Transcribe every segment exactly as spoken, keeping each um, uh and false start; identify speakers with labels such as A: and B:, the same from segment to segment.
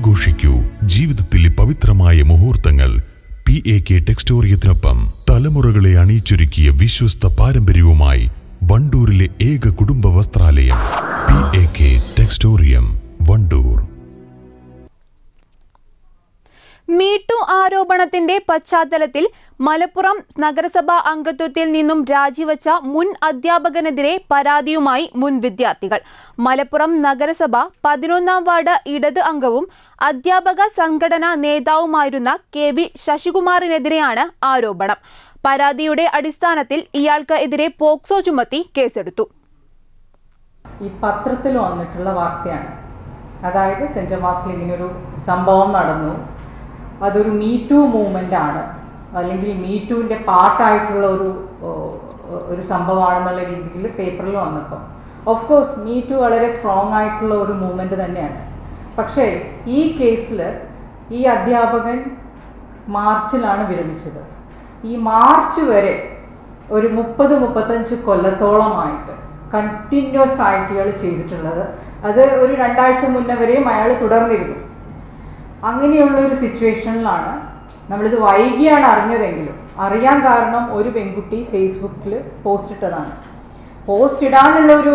A: ആഘോഷിക്കൂ ജീവിതത്തിലെ പവിത്രമായ മുഹൂർത്തങ്ങൾ. പി എ കെ ടെക്സ്റ്റോറിയത്തിനൊപ്പം തലമുറകളെ അണിയിച്ചൊരുക്കിയ വിശ്വസ്ത പാരമ്പര്യവുമായി വണ്ടൂരിലെ ഏക കുടുംബ വസ്ത്രാലയം P A K Textorium, Wandoor.
B: Me too ആരോപണത്തിന്റെ പശ്ചാത്തലത്തിൽ മലപ്പുറം നഗരസഭാ അംഗത്വത്തിൽ നിന്നും രാജിവെച്ച മുൻ അധ്യാപകനെതിരെ പരാതിയുമായി മുൻ വിദ്യാർത്ഥികൾ. മലപ്പുറം നഗരസഭ പതിനൊന്നാം വാർഡ് ഇടത് അംഗവും അധ്യാപക സംഘടനാ നേതാവുമായിരുന്ന കെ വി ശശികുമാറിനെതിരെയാണ് ആരോപണം. പരാതിയുടെ അടിസ്ഥാനത്തിൽ ഇയാൾക്ക് എതിരെ പോക്സോ ചുമത്തി കേസെടുത്തു.
C: ഈ പത്രത്തിൽ വന്നിട്ടുള്ള വാർത്തയാണ്. അതായത് സെന്റ് ജോമാസിൽ ഇങ്ങനൊരു സംഭവം നടന്നു, അതൊരു മീറ്റു മൂവ്മെൻ്റ് ആണ്, അല്ലെങ്കിൽ മീറ്റുവിൻ്റെ പാർട്ടായിട്ടുള്ള ഒരു ഒരു സംഭവമാണെന്നുള്ള രീതിയിൽ പേപ്പറിൽ വന്നപ്പോൾ ഓഫ് കോഴ്സ് മീറ്റു വളരെ സ്ട്രോങ് ആയിട്ടുള്ള ഒരു മൂവ്മെൻറ്റ് തന്നെയാണ്. പക്ഷേ ഈ കേസിൽ ഈ അധ്യാപകൻ മാർച്ചിലാണ് വിരമിച്ചത്. ഈ മാർച്ച് വരെ ഒരു മുപ്പത് മുപ്പത്തഞ്ച് കൊല്ലത്തോളമായിട്ട് കണ്ടിന്യൂസ് ആയിട്ട് ഇയാൾ ചെയ്തിട്ടുള്ളത്, അത് ഒരു രണ്ടാഴ്ച മുന്നേ വരെയും അയാൾ തുടർന്നിരുന്നു. അങ്ങനെയുള്ളൊരു സിറ്റുവേഷനിലാണ് നമ്മളിത് വൈകിയാണ് അറിഞ്ഞതെങ്കിലും അറിയാൻ കാരണം ഒരു പെൺകുട്ടി ഫേസ്ബുക്കിൽ പോസ്റ്റ് ഇട്ടതാണ്. പോസ്റ്റ് ഇടാനുള്ള ഒരു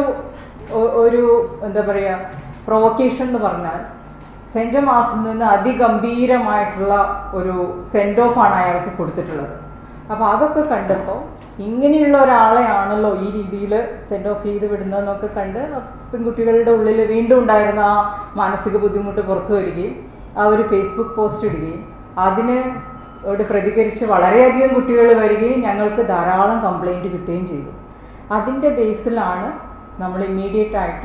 C: ഒരു എന്താ പറയുക പ്രൊവക്കേഷൻ എന്ന് പറഞ്ഞാൽ സെൻറ്റ് ജോമാസിൽ നിന്ന് അതിഗംഭീരമായിട്ടുള്ള ഒരു സെൻഡ് ഓഫ് ആണ് അയാൾക്ക് കൊടുത്തിട്ടുള്ളത്. അപ്പോൾ അതൊക്കെ കണ്ടപ്പോൾ ഇങ്ങനെയുള്ള ഒരാളെയാണല്ലോ ഈ രീതിയിൽ സെൻഡ് ഓഫ് ചെയ്ത് വിടുന്നതെന്നൊക്കെ കണ്ട് പെൺകുട്ടികളുടെ ഉള്ളിൽ വീണ്ടും ഉണ്ടായിരുന്ന ആ മാനസിക ബുദ്ധിമുട്ട് പുറത്തു വരികയും ആ ഒരു ഫേസ്ബുക്ക് പോസ്റ്റ് ഇടുകയും അതിന് ോട് പ്രതികരിച്ച് വളരെയധികം കുട്ടികൾ വരികയും ഞങ്ങൾക്ക് ധാരാളം കംപ്ലൈൻറ്റ് കിട്ടുകയും ചെയ്തു. അതിൻ്റെ ബേസിലാണ് നമ്മൾ ഇമ്മീഡിയറ്റ് ആയിട്ട്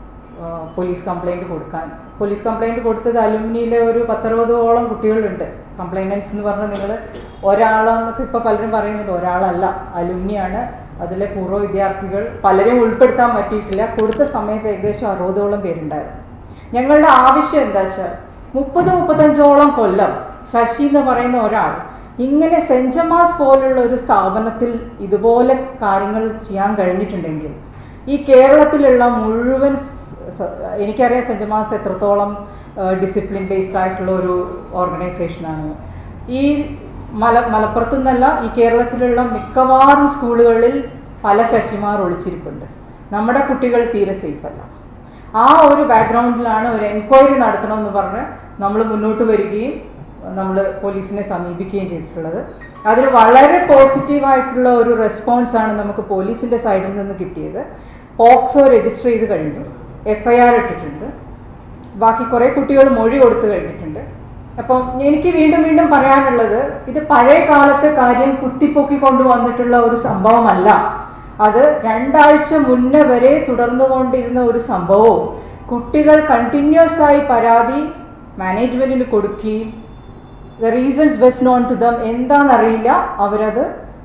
C: പോലീസ് കംപ്ലൈൻറ്റ് കൊടുക്കാൻ പോലീസ് കംപ്ലൈൻറ്റ് കൊടുത്തത് അലുമിനിയിലെ ഒരു പത്തറുപതോളം കുട്ടികളുണ്ട്. കംപ്ലൈനൻസ് എന്ന് പറഞ്ഞാൽ നിങ്ങൾ ഒരാളെന്നൊക്കെ ഇപ്പോൾ പലരും പറയുന്നുണ്ട്, ഒരാളല്ല, അലുമിനിയാണ്. അതിലെ പൂർവ്വ വിദ്യാർത്ഥികൾ പലരെയും ഉൾപ്പെടുത്താൻ പറ്റിയിട്ടില്ല. കൊടുത്ത സമയത്ത് ഏകദേശം അറുപതോളം പേരുണ്ടായിരുന്നു. ഞങ്ങളുടെ ആവശ്യം എന്താ വെച്ചാൽ മുപ്പത് മുപ്പത്തഞ്ചോളം കൊല്ലം ശശി എന്ന് പറയുന്ന ഒരാൾ ഇങ്ങനെ സെൻറ്റ് ജോമാസ് പോലുള്ള ഒരു സ്ഥാപനത്തിൽ ഇതുപോലെ കാര്യങ്ങൾ ചെയ്യാൻ കഴിഞ്ഞിട്ടുണ്ടെങ്കിൽ ഈ കേരളത്തിലുള്ള മുഴുവൻ, എനിക്കറിയാം സെൻറ്റ് ജോമാസ് എത്രത്തോളം ഡിസിപ്ലിൻ ബേസ്ഡ് ആയിട്ടുള്ള ഒരു ഓർഗനൈസേഷനാണ്. ഈ മല മലപ്പുറത്തു നിന്നല്ല, ഈ കേരളത്തിലുള്ള മിക്കവാറും സ്കൂളുകളിൽ പല ശശിമാർ ഒളിച്ചിരിപ്പുണ്ട്. നമ്മുടെ കുട്ടികൾ തീരെ സേഫല്ല. ആ ഒരു ബാക്ക്ഗ്രൗണ്ടിലാണ് ഒരു എൻക്വയറി നടത്തണമെന്ന് പറഞ്ഞ് നമ്മൾ മുന്നോട്ട് വരികയും നമ്മൾ പോലീസിനെ സമീപിക്കുകയും ചെയ്തിട്ടുള്ളത്. അതിൽ വളരെ പോസിറ്റീവായിട്ടുള്ള ഒരു റെസ്പോൺസാണ് നമുക്ക് പോലീസിൻ്റെ സൈഡിൽ നിന്ന് കിട്ടിയത്. പോക്സോ രജിസ്റ്റർ ചെയ്ത് കഴിഞ്ഞു, എഫ് ഐ ആർ ഇട്ടിട്ടുണ്ട്, ബാക്കി കുറേ കുട്ടികൾ മൊഴി കൊടുത്തു കഴിഞ്ഞിട്ടുണ്ട്. അപ്പം എനിക്ക് വീണ്ടും വീണ്ടും പറയാനുള്ളത്, ഇത് പഴയ കാലത്തെ കാര്യം കുത്തിപ്പൊക്കി കൊണ്ടുവന്നിട്ടുള്ള ഒരു സംഭവമല്ല. അത് രണ്ടാഴ്ച മുന്നേ വരെ തുടർന്നുകൊണ്ടിരുന്ന ഒരു സംഭവവും കുട്ടികൾ കണ്ടിന്യൂസ് ആയി പരാതി മാനേജ്മെൻറ്റിന് കൊടുക്കുകയും the reasons best known to them എന്താണെന്നറിയില്ല, അവരത്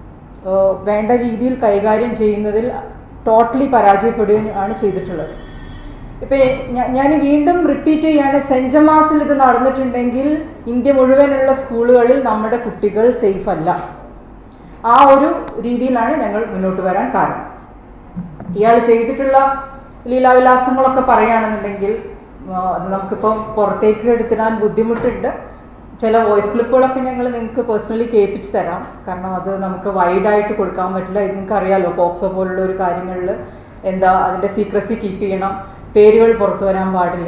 C: വേണ്ട രീതിയിൽ കൈകാര്യം ചെയ്യുന്നതിൽ ടോട്ടലി പരാജയപ്പെടുകയും ആണ് ചെയ്തിട്ടുള്ളത്. ഇപ്പം ഞാൻ വീണ്ടും റിപ്പീറ്റ് ചെയ്യുകയാണ്, സെൻറ്റ് ജോമാസിൽ ഇത് നടന്നിട്ടുണ്ടെങ്കിൽ ഇന്ത്യ മുഴുവനുള്ള സ്കൂളുകളിൽ നമ്മുടെ കുട്ടികൾ സേഫ് അല്ല. ആ ഒരു രീതിയിലാണ് ഞങ്ങൾ മുന്നോട്ട് വരാൻ കാരണം. ഇയാൾ ചെയ്തിട്ടുള്ള ലീലാവിലാസങ്ങളൊക്കെ പറയുകയാണെന്നുണ്ടെങ്കിൽ അത് നമുക്കിപ്പം പുറത്തേക്ക് എടുത്തിടാൻ ബുദ്ധിമുട്ടുണ്ട്. ചില വോയിസ് ക്ലിപ്പുകളൊക്കെ ഞങ്ങൾ നിങ്ങൾക്ക് പേഴ്സണലി കേൾപ്പിച്ച് തരാം. കാരണം അത് നമുക്ക് വൈഡായിട്ട് കൊടുക്കാൻ പറ്റില്ല. ഇത് നിങ്ങൾക്ക് അറിയാമല്ലോ, പോക്സോ പോലുള്ള ഒരു കാര്യങ്ങളിൽ എന്താ അതിൻ്റെ സീക്രസി കീപ്പ് ചെയ്യണം, പേരുകൾ പുറത്തു വരാൻ പാടില്ല.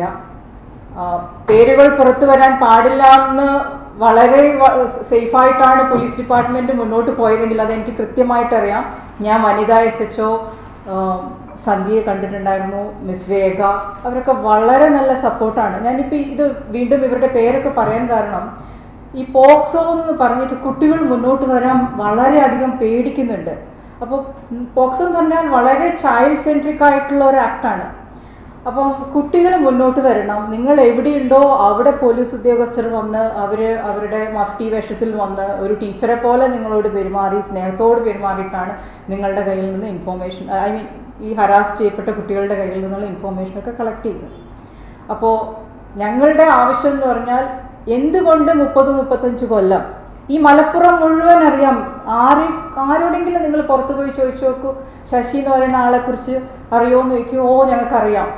C: പേരുകൾ പുറത്തു വരാൻ പാടില്ല എന്ന് വളരെ സേഫായിട്ടാണ് പോലീസ് ഡിപ്പാർട്ട്മെൻറ്റ് മുന്നോട്ട് പോയതെങ്കിൽ അതെനിക്ക് കൃത്യമായിട്ടറിയാം. ഞാൻ വനിതാ എസ് എച്ച് ഒ സന്ധ്യയെ കണ്ടിട്ടുണ്ടായിരുന്നു, മിസ് രേഖ, അവരൊക്കെ വളരെ നല്ല സപ്പോർട്ടാണ്. ഞാനിപ്പോൾ ഇത് വീണ്ടും ഇവരുടെ പേരൊക്കെ പറയാൻ കാരണം ഈ പോക്സോ എന്ന് പറഞ്ഞിട്ട് കുട്ടികൾ മുന്നോട്ട് വരാൻ വളരെയധികം പേടിക്കുന്നുണ്ട്. അപ്പോൾ പോക്സോ എന്ന് പറഞ്ഞാൽ വളരെ ചൈൽഡ് സെൻട്രിക് ആയിട്ടുള്ള ഒരു ആക്ടാണ്. അപ്പം കുട്ടികൾ മുന്നോട്ട് വരണം. നിങ്ങൾ എവിടെയുണ്ടോ അവിടെ പോലീസ് ഉദ്യോഗസ്ഥർ വന്ന് അവർ അവരുടെ മഫ്റ്റി വേഷത്തിൽ വന്ന് ഒരു ടീച്ചറെ പോലെ നിങ്ങളോട് പെരുമാറി സ്നേഹത്തോട് പെരുമാറിയിട്ടാണ് നിങ്ങളുടെ കയ്യിൽ നിന്ന് ഇൻഫോർമേഷൻ, ഐ മീൻ ഈ ഹരാസ് ചെയ്യപ്പെട്ട കുട്ടികളുടെ കയ്യിൽ നിന്നുള്ള ഇൻഫോർമേഷനൊക്കെ കളക്ട് ചെയ്യുന്നത്. അപ്പോൾ ഞങ്ങളുടെ ആവശ്യം എന്ന് പറഞ്ഞാൽ എന്തുകൊണ്ട് മുപ്പത് മുപ്പത്തഞ്ച് കൊല്ലം ഈ മലപ്പുറം മുഴുവൻ അറിയാം. ആരെ ആരോടെങ്കിലും നിങ്ങൾ പുറത്തു പോയി ചോദിച്ചു നോക്കൂ, ശശി എന്ന് പറയുന്ന ആളെക്കുറിച്ച് അറിയുമോ എന്ന് ചോദിക്കും, ഓ ഞങ്ങൾക്കറിയാം.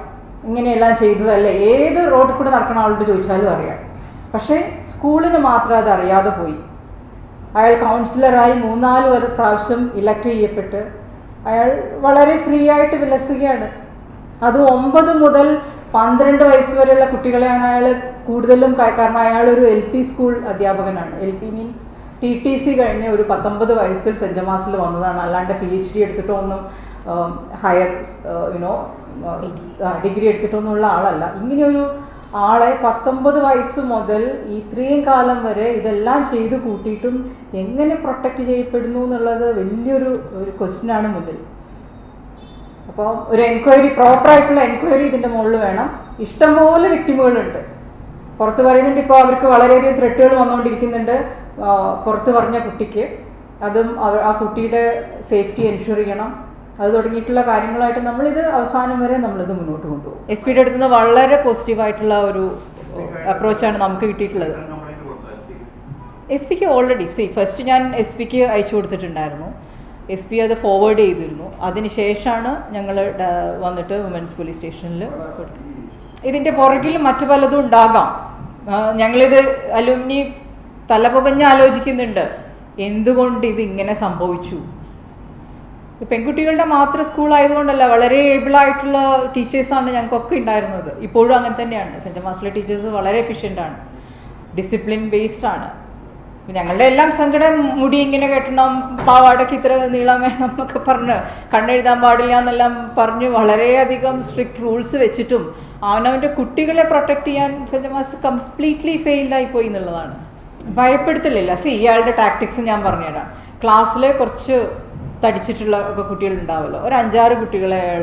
C: ഇങ്ങനെയെല്ലാം ചെയ്തതല്ലേ, ഏത് റോഡിൽ കൂടെ നടക്കുന്ന ആളോട് ചോദിച്ചാലും അറിയാം. പക്ഷേ സ്കൂളിന് മാത്രം അത് അറിയാതെ പോയി. അയാൾ കൗൺസിലറായി മൂന്നാല് വരെ പ്രാവശ്യം ഇലക്ട് ചെയ്യപ്പെട്ട് അയാൾ വളരെ ഫ്രീ ആയിട്ട് വിലസുകയാണ്. അത് ഒമ്പത് മുതൽ പന്ത്രണ്ട് വയസ്സ് വരെയുള്ള കുട്ടികളെയാണ് അയാൾ കൂടുതലും, കാരണം അയാളൊരു എൽ പി സ്കൂൾ അധ്യാപകനാണ്. L P means T T C കഴിഞ്ഞ് ഒരു പത്തൊമ്പത് വയസ്സിൽ സെൻറ്റ് ജമാസിൽ വന്നതാണ്. അല്ലാണ്ട് പി എച്ച് ഡി എടുത്തിട്ടോ ഒന്നും ഹയർ യുനോ ഡിഗ്രി എടുത്തിട്ടൊന്നും ഉള്ള ആളല്ല. ഇങ്ങനെയൊരു ആളെ പത്തൊമ്പത് വയസ്സ് മുതൽ ഇത്രയും കാലം വരെ ഇതെല്ലാം ചെയ്ത് കൂട്ടിയിട്ടും എങ്ങനെ പ്രൊട്ടക്റ്റ് ചെയ്യപ്പെടുന്നു എന്നുള്ളത് വലിയൊരു ഒരു ക്വസ്റ്റ്യനാണ് മുന്നിൽ. അപ്പോൾ ഒരു എൻക്വയറി, പ്രോപ്പറായിട്ടുള്ള എൻക്വയറി ഇതിൻ്റെ മുകളിൽ വേണം. ഇഷ്ടംപോലെ വിക്ടിമുകളുണ്ട്. പുറത്ത് പറയുന്നുണ്ട്, ഇപ്പോൾ അവർക്ക് വളരെയധികം ത്രെട്ടുകൾ വന്നുകൊണ്ടിരിക്കുന്നുണ്ട് പുറത്ത് പറഞ്ഞ കുട്ടിക്ക്. അതും ആ കുട്ടിയുടെ സേഫ്റ്റി എൻഷുർ ചെയ്യണം. അത് തുടങ്ങിയിട്ടുള്ള കാര്യങ്ങളായിട്ട് നമ്മളിത് അവസാനം വരെ നമ്മളിത് മുന്നോട്ട് കൊണ്ടുപോകും. എസ് പിയുടെ അടുത്ത് നിന്ന് വളരെ പോസിറ്റീവായിട്ടുള്ള ഒരു അപ്രോച്ചാണ് നമുക്ക് കിട്ടിയിട്ടുള്ളത്. എസ് പിക്ക് ഓൾറെഡി സി ഫസ്റ്റ് ഞാൻ എസ് പിക്ക് അയച്ചു കൊടുത്തിട്ടുണ്ടായിരുന്നു. എസ് പി അത് ഫോർവേഡ് ചെയ്തിരുന്നു. അതിനുശേഷമാണ് ഞങ്ങൾ വന്നിട്ട് വുമൻസ് പോലീസ് സ്റ്റേഷനിൽ കൊടുത്തത്. ഇതിൻ്റെ പുറകിൽ മറ്റു പലതും ഉണ്ടാകാം. ഞങ്ങളിത് അലുമിനി തലപുകഞ്ഞ് ആലോചിക്കുന്നുണ്ട്, എന്തുകൊണ്ട് ഇത് ഇങ്ങനെ സംഭവിച്ചു. പെൺകുട്ടികളുടെ മാത്രം സ്കൂളായതുകൊണ്ടല്ല, വളരെ ഏബിളായിട്ടുള്ള ടീച്ചേഴ്സാണ് ഞങ്ങൾക്കൊക്കെ ഉണ്ടായിരുന്നത്. ഇപ്പോഴും അങ്ങനെ തന്നെയാണ്. സെൻറ്റ് ജമാസിലെ ടീച്ചേഴ്സ് വളരെ എഫിഷ്യൻ്റാണ്, ഡിസിപ്ലിൻ ബേസ്ഡ് ആണ്. ഞങ്ങളുടെ എല്ലാം സങ്കടം, മുടി ഇങ്ങനെ കെട്ടണം, പാവാടയ്ക്ക് ഇത്ര നീളം വേണം എന്നൊക്കെ പറഞ്ഞ്, കണ്ണെഴുതാൻ പാടില്ല എന്നെല്ലാം പറഞ്ഞ് വളരെയധികം സ്ട്രിക്റ്റ് റൂൾസ് വെച്ചിട്ടും അവനവൻ്റെ കുട്ടികളെ പ്രൊട്ടക്റ്റ് ചെയ്യാൻ സെൻറ്റ് ജമാസ് കംപ്ലീറ്റ്ലി ഫെയിൽഡായി പോയി എന്നുള്ളതാണ്. ഭയപ്പെടുത്തലില്ല. സി ഇയാളുടെ ടാക്ടിക്സ് ഞാൻ പറഞ്ഞുതരാം. ക്ലാസ്സിൽ കുറച്ച് തടിച്ചിട്ടുള്ള ഒക്കെ കുട്ടികളുണ്ടാവുമല്ലോ, ഒരു അഞ്ചാറ് കുട്ടികളെ അയാൾ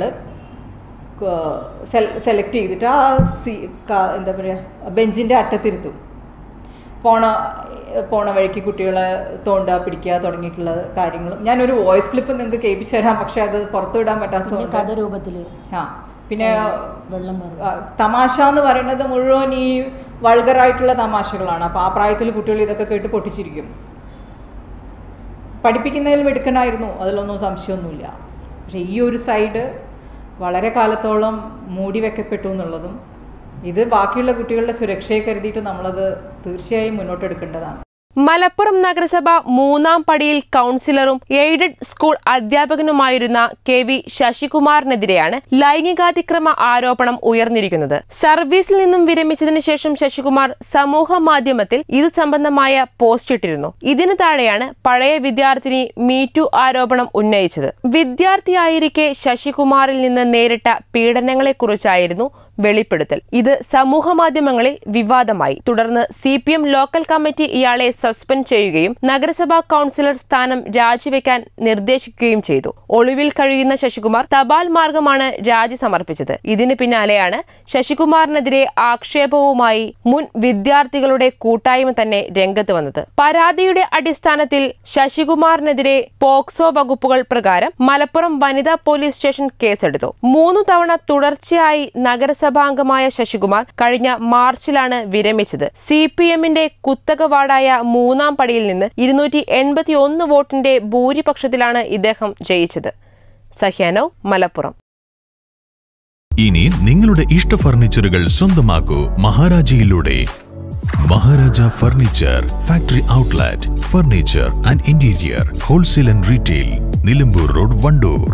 C: സെലക്ട് ചെയ്തിട്ട് ആ സി എന്താ പറയുക ബെഞ്ചിൻ്റെ അറ്റത്തിരുത്തും. പോണ പോണ വഴിക്ക് കുട്ടികളെ തോണ്ടുക, പിടിക്കുക തുടങ്ങിയിട്ടുള്ള കാര്യങ്ങളും ഞാനൊരു വോയിസ് ക്ലിപ്പ് നിങ്ങൾക്ക് കേൾപ്പിച്ചു തരാം. പക്ഷെ അത് പുറത്തു വിടാൻ പറ്റാത്ത
D: കഥ രൂപത്തിൽ.
C: ആ പിന്നെ തമാശ എന്ന് പറയുന്നത് മുഴുവൻ ഈ വൾഗറായിട്ടുള്ള തമാശകളാണ്. അപ്പോൾ ആ പ്രായത്തിൽ കുട്ടികൾ ഇതൊക്കെ കേട്ട് പൊട്ടിച്ചിരിക്കും. പഠിപ്പിക്കുന്നതിൽ മിടുക്കനായിരുന്നു, അതിലൊന്നും സംശയമൊന്നുമില്ല. പക്ഷെ ഈ ഒരു സൈഡ് വളരെ കാലത്തോളം മൂടി വെക്കപ്പെട്ടു എന്നുള്ളതും, ഇത് ബാക്കിയുള്ള കുട്ടികളുടെ സുരക്ഷയെ കരുതിയിട്ട് നമ്മളത് തീർച്ചയായും മുന്നോട്ടെടുക്കേണ്ടതാണ്.
E: മലപ്പുറം നഗരസഭ മൂന്നാം പടിയിൽ കൗൺസിലറും എയ്ഡഡ് സ്കൂൾ അധ്യാപകനുമായിരുന്ന കെ വി ശശികുമാറിനെതിരെയാണ് ലൈംഗികാതിക്രമ ആരോപണം ഉയർന്നിരിക്കുന്നത്. സർവീസിൽ നിന്നും വിരമിച്ചതിനു ശേഷം ശശികുമാർ സമൂഹ മാധ്യമത്തിൽ ഇതു സംബന്ധമായ പോസ്റ്റ് ഇട്ടിരുന്നു. ഇതിനു താഴെയാണ് പഴയ വിദ്യാർത്ഥിനി മീറ്റു ആരോപണം ഉന്നയിച്ചത്. വിദ്യാർത്ഥിയായിരിക്കെ ശശികുമാറിൽ നിന്ന് നേരിട്ട പീഡനങ്ങളെക്കുറിച്ചായിരുന്നു വെളിപ്പെടുത്തൽ. ഇത് സമൂഹ മാധ്യമങ്ങളിൽ വിവാദമായി. തുടർന്ന് C P M local committee ഇയാളെ സസ്പെൻഡ് ചെയ്യുകയും നഗരസഭാ കൌൺസിലർ സ്ഥാനം രാജിവെക്കാൻ നിർദ്ദേശിക്കുകയും ചെയ്തു. ഒളിവിൽ കഴിയുന്ന ശശികുമാർ തപാൽ മാർഗമാണ് രാജി സമർപ്പിച്ചത്. ഇതിന് പിന്നാലെയാണ് ശശികുമാറിനെതിരെ ആക്ഷേപവുമായി മുൻ വിദ്യാർത്ഥികളുടെ കൂട്ടായ്മ തന്നെ രംഗത്ത് വന്നത്. പരാതിയുടെ അടിസ്ഥാനത്തിൽ ശശികുമാറിനെതിരെ പോക്സോ വകുപ്പുകൾ പ്രകാരം മലപ്പുറം വനിതാ പോലീസ് സ്റ്റേഷൻ കേസെടുത്തു. മൂന്നു തവണ തുടർച്ചയായി നഗരസഭാംഗമായ ശശികുമാർ കഴിഞ്ഞ മാർച്ചിലാണ് വിരമിച്ചത്. സി പി എമ്മിന്റെ കുത്തക വാർഡായ മൂന്നാം പടിയിൽ നിന്ന് ഇരുന്നൂറ്റി എൺപത്തി ഒന്ന് വോട്ടിന്റെ ഭൂരിപക്ഷത്തിലാണ് ഇദ്ദേഹം ജയിച്ചത്. സഹ്യ നൗ, മലപ്പുറം.
A: ഇനി നിങ്ങളുടെ ഇഷ്ട ഫർണിച്ചറുകൾ സ്വന്തമാക്കൂ മഹാരാജയിലൂടെ. Maharaja furniture factory outlet, furniture and interior wholesale and retail, Nilambur road, Wandoor.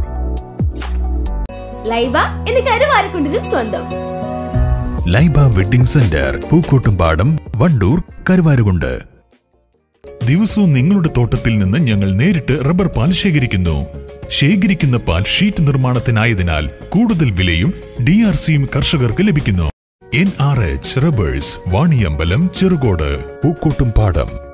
F: Laiba എന്ന് കരുവാരക്കുണ്ടിനും സ്വന്തം.
A: Laiba wedding centre, Pookkottumpadam, Wandoor, Karuvarakundu. ദിവസവും നിങ്ങളുടെ തോട്ടത്തിൽ നിന്ന് ഞങ്ങൾ നേരിട്ട് റബ്ബർ പാൽ ശേഖരിക്കുന്നു. ശേഖരിക്കുന്ന പാൽ ഷീറ്റ് നിർമ്മാണത്തിനായതിനാൽ കൂടുതൽ വിലയും ഡി ആർ സിയും കർഷകർക്ക് ലഭിക്കുന്നു. N R H rubbers, Vaniyambalam, Cherukode, Pookkottumpadam.